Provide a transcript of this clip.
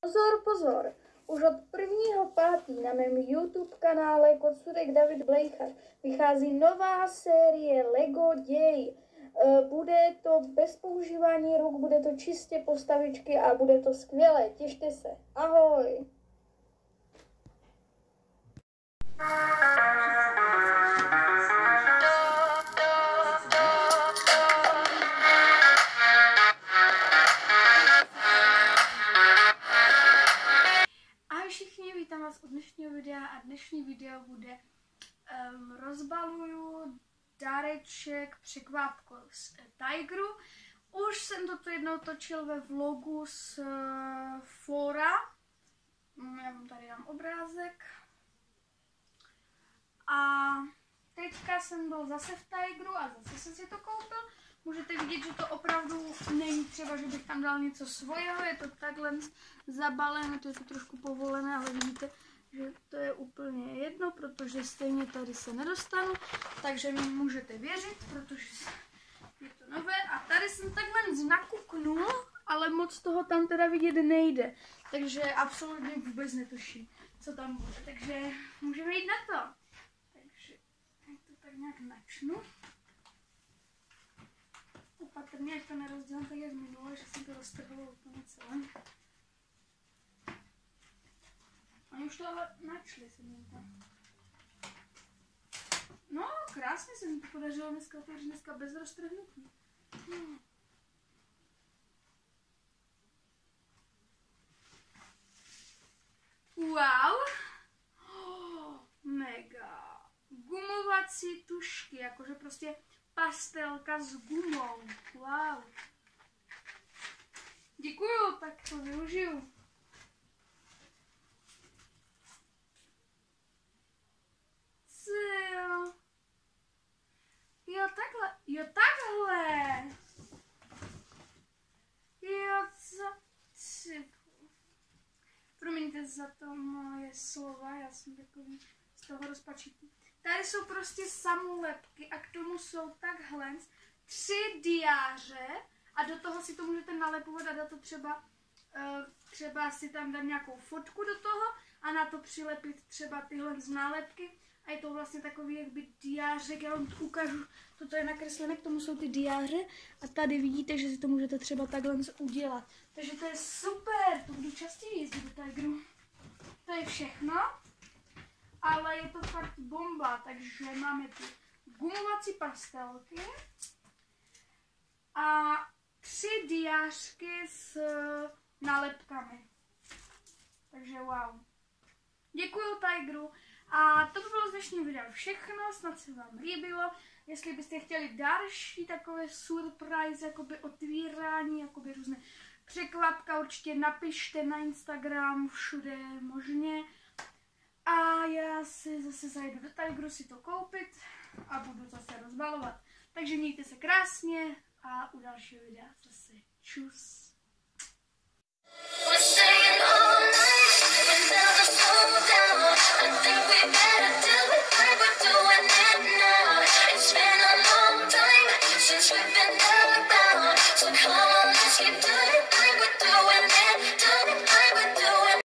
Pozor, pozor! Už od 1.5. na mém YouTube kanále Kocurek David Blejchar vychází nová série Lego děj. Bude to bez používání ruk, bude to čistě postavičky a bude to skvělé. Těšte se. Ahoj! Vítám vás u dnešního videa a dnešní video bude rozbaluju dáreček překvápko z Tigeru. Už jsem toto jednou točil ve vlogu z fóra. Já vám tady dám obrázek. A teďka jsem byl zase v Tigeru a zase jsem si to koupil. Můžete vidět, že to opravdu není třeba, že bych tam dal něco svého, je to takhle zabalené, to je to trošku povolené, ale vidíte, že to je úplně jedno, protože stejně tady se nedostanu, takže mi můžete věřit, protože je to nové. A tady jsem takhle nakuknul, ale moc toho tam teda vidět nejde, takže absolutně vůbec netuším, co tam bude, takže můžeme jít na to. Takže to tak nějak načnu. Opatrně, ať to nerozdělám tak jak minule, že jsem to roztrhla úplně celé. Oni už to ale načli, se mi to. No, krásně se mi to podařilo dneska, takže dneska bez roztrhnutí. Wow! Mega! Gumovací tušky, jakože prostě pastelka s gumou. Wow. Děkuju, tak to využiju. Co jo? Jo, takhle. Jo, takhle. Jo, co? Promiňte za to moje slova, já jsem takový z toho rozpačitý. Tady jsou prostě samolepky a k tomu jsou takhle 3 diáře a do toho si to můžete nalepovat a dát to třeba si tam dát nějakou fotku do toho a na to přilepit třeba tyhle nálepky a je to vlastně takový jakby diářek, já vám to ukážu, toto je nakreslené, k tomu jsou ty diáře a tady vidíte, že si to můžete třeba takhle udělat. Takže to je super, to budu častěji jezdit do Tigeru. To je všechno. Ale je to fakt bomba, takže máme tu gumovací pastelky a 3 diářky s nálepkami. Takže wow. Děkuju Tigeru a to by bylo z dnešního videa všechno, snad se vám líbilo. Jestli byste chtěli další takové surprise, jakoby otvírání, jakoby různé překvapka, určitě napište na Instagram, všude možně. A já si zase zajdu do Tigeru si to koupit a budu zase rozbalovat. Takže mějte se krásně a u dalšího videa zase čus.